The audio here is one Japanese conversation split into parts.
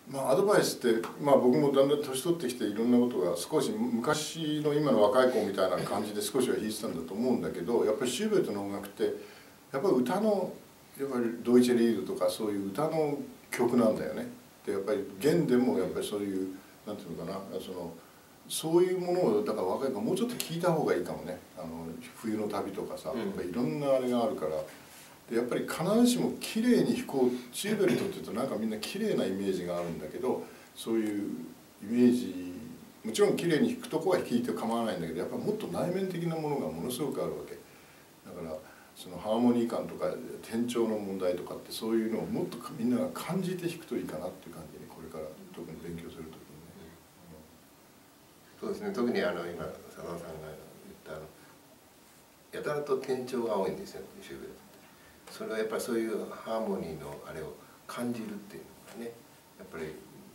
アドバイスって、僕もだんだん年取ってきていろんなことが少し昔の今の若い子みたいな感じで少しは弾いてたんだと思うんだけど、やっぱりシューベルトの音楽ってやっぱり歌のやっぱりドイツェリードとかそういう歌の曲なんだよね。でやっぱり弦でもやっぱりそういうなんていうのかな、そういうものをだから若い子もうちょっと聞いた方がいいかもね。冬の旅とかさ、やっぱりいろんなあれがあるから。でやっぱり必ずしも綺麗に弾こう、シューベルトっていうとなんかみんな綺麗なイメージがあるんだけど、そういうイメージもちろん綺麗に弾くとこは弾いて構わないんだけど、やっぱりもっと内面的なものがものすごくあるわけだから、そのハーモニー感とか転調の問題とかってそういうのをもっとみんなが感じて弾くといいかなっていう感じで、これから特に勉強する時にね、 そうですね。特に今佐野さんが言ったやたらと転調が多いんですよ、シューベルト。それはやっぱりそういうハーモニーのあれを感じるっていうのがね、やっぱり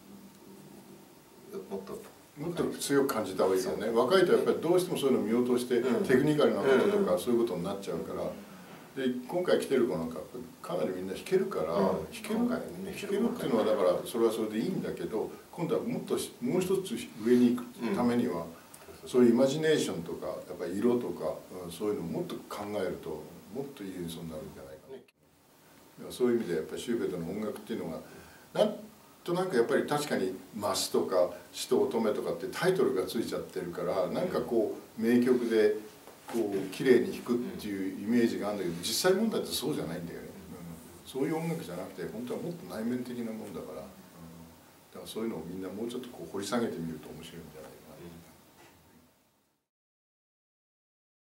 もっと強く感じた方がいいよね。若いとやっぱりどうしてもそういうのを見落として、テクニカルなこととかそういうことになっちゃうから、で今回来てる子なんかかなりみんな弾けるから、弾けるっていうのはだからそれはそれでいいんだけど、今度はもう一つ上に行くためには、そういうイマジネーションとかやっぱり色とか、そういうのをもっと考えるともっといい演奏になるんじゃないかね。そういう意味でやっぱりシューベルトの音楽っていうのがなんとなくやっぱり確かに「マス」とか「死と乙女」とかってタイトルがついちゃってるから、なんかこう名曲でこう綺麗に弾くっていうイメージがあるんだけど、実際問題ってそうじゃないんだよね。そういう音楽じゃなくて本当はもっと内面的なもんだから、だからそういうのをみんなもうちょっとこう掘り下げてみると面白いんじゃないか。